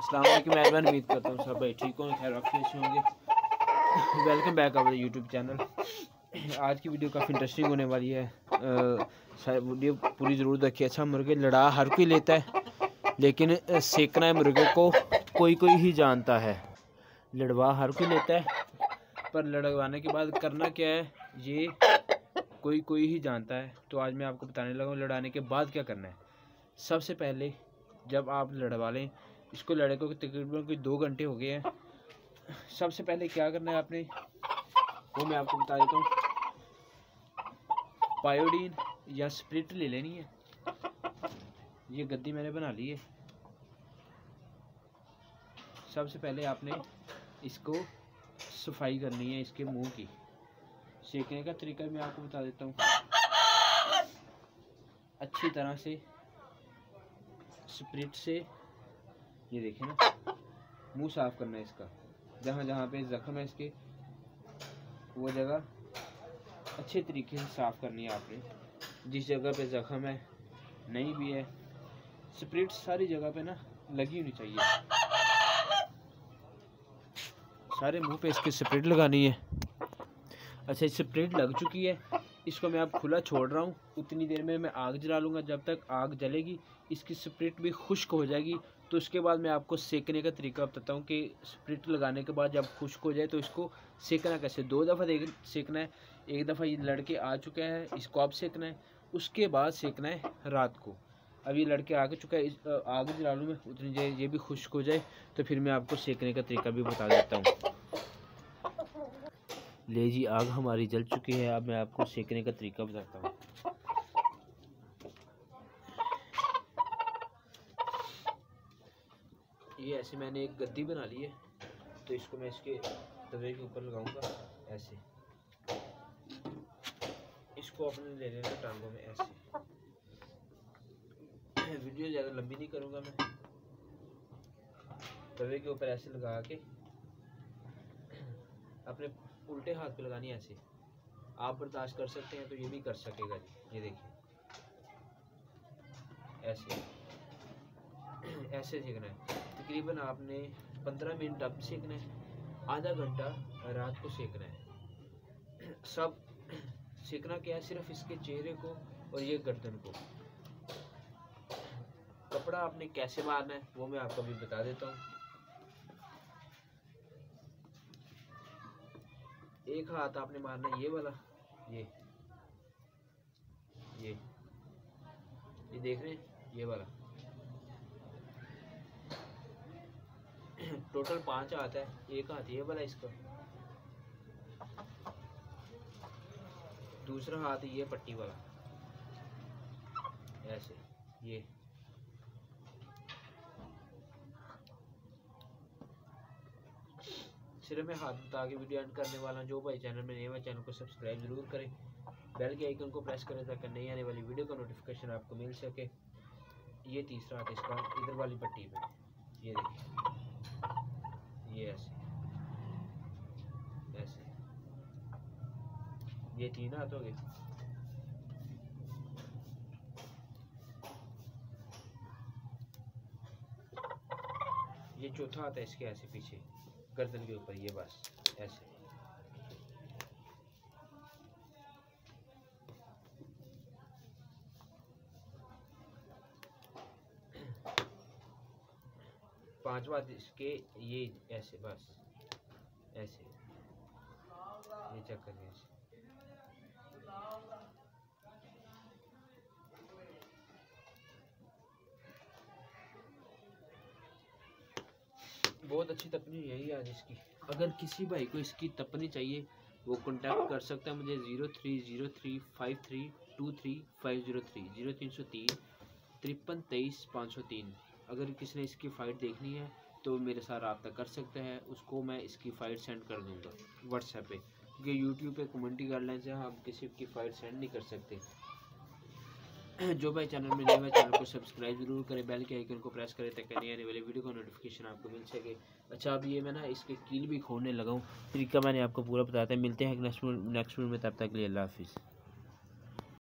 अस्सलाम वालेकुम मेहरबान, उम्मीद करता हूँ सब भाई ठीक होंगे, खैर रखिए से होंगे। Welcome back our YouTube channel. आज की वीडियो काफ़ी इंटरेस्टिंग होने वाली है। वीडियो पूरी ज़रूर देखिए। अच्छा, मुर्गे लड़ा हर कोई लेता है, लेकिन सेकना है मुर्गे को कोई कोई ही जानता है। लड़वा हर कोई लेता है, पर लड़वाने के बाद करना क्या है ये कोई कोई ही जानता है। तो आज मैं आपको बताने लगा हूँ लड़ाने के बाद क्या करना है। सबसे पहले जब आप लड़वा लें इसको, लड़े को तकरीबन कोई 2 घंटे हो गए हैं। सबसे पहले क्या करना है आपने, वो मैं आपको बता देता हूँ। पायोडीन या स्प्रिट ले लेनी है। ये गद्दी मैंने बना ली है। सबसे पहले आपने इसको सफाई करनी है, इसके मुंह की। सेकने का तरीका मैं आपको बता देता हूँ। अच्छी तरह से स्प्रिट से, ये देखें ना, मुंह साफ करना है इसका। जहाँ जहाँ पे जख्म है इसके, वो जगह अच्छे तरीके से साफ करनी है आपने। जिस जगह पे जख्म है, नहीं भी है, स्प्रिट सारी जगह पे ना लगी होनी चाहिए। सारे मुंह पे इसके स्प्रिट लगानी है। अच्छा, स्प्रिट लग चुकी है, इसको मैं अब खुला छोड़ रहा हूँ। उतनी देर में मैं आग जला लूँगा। जब तक आग जलेगी इसकी स्प्रिट भी खुश्क हो जाएगी। तो उसके बाद मैं आपको सेकने का तरीका बताता हूँ कि स्प्रिट लगाने के बाद जब खुश्क हो जाए तो इसको सेकना कैसे। 2 दफ़ा सेकना है। एक दफ़ा ये लड़के आ चुका है, इसको अब सेकना है। उसके बाद सेकना है रात को। अब ये लड़के आ चुका है, आग जला लूँ मैं, उतनी देर ये भी खुश्क हो जाए तो फिर मैं आपको सेकने का तरीका भी बता देता हूँ। ले जी, आग हमारी जल चुकी है। अब मैं आपको सेकने का तरीका बताता हूँ। ये ऐसे मैंने एक गद्दी बना ली है, तो इसको मैं इसके तवे के ऊपर लगाऊंगा ऐसे। इसको अपने ले लेना टांगों में ऐसे। वीडियो ज़्यादा लंबी नहीं करूँगा मैं। तवे के ऊपर ऐसे लगा के अपने उल्टे हाथ पे लगानी है ऐसे। आप बर्दाश्त कर सकते हैं तो ये भी कर सकेगा जी। ये देखिए ऐसे ऐसे सेकना है। तकरीबन आपने 15 मिनट अब सेकना है, आधा घंटा रात को सेकना है। सब सेकना क्या है, सिर्फ इसके चेहरे को और ये गर्दन को। कपड़ा आपने कैसे मारना है वो मैं आपको अभी बता देता हूँ। एक हाथ आपने मारना है ये वाला, ये देख रहे हैं, ये वाला। टोटल 5 हाथ है। एक हाथ ये वाला इसका, दूसरा हाथ ये पट्टी वाला ऐसे। ये सिर्फ मैं हाथ बता के वीडियो एंड करने वाला हूँ। जो भाई चैनल में नए हैं चैनल को सब्सक्राइब जरूर करें, बेल के आइकन को प्रेस करें ताकि नई आने वाली वीडियो का नोटिफिकेशन आपको मिल सके। ये तीसरा हाथ इसका इधर वाली पट्टी पे, ये देखिए, ये ऐसे ऐसे। ये 3 हाथ हो गए। ये चौथा हाथ है इसके ऐसे पीछे गर्दन के ऊपर, ये बस ऐसे। पांचवा इसके ये ऐसे, बस ऐसे। ये चेक करिए ऐसे। बहुत अच्छी तपनी यही आज इसकी। अगर किसी भाई को इसकी तपनी चाहिए वो कांटेक्ट कर सकता है मुझे 030353233503 0303 5323 अगर किसी ने इसकी फ़ाइट देखनी है तो मेरे साथ रब्ता कर सकते हैं। उसको मैं इसकी फ़ाइट सेंड कर दूंगा व्हाट्सएप पे, क्योंकि यूट्यूब पे कम्युनिटी गाइडलाइन से हम किसी की फ़ाइट सेंड नहीं कर सकते। जो भाई चैनल में नए हैं चैनल को सब्सक्राइब जरूर करें, बेल के आइकन को प्रेस करें ताकि नई आने वाली वीडियो का नोटिफिकेशन आपको मिल सके। अच्छा, अब ये मैं ना इसके कील भी खोलने लगा हूँ। तरीका मैंने आपको पूरा बताया था। मिलते हैं नेक्स्ट वीडियो में, तब तक के लिए अल्लाह हाफिज़।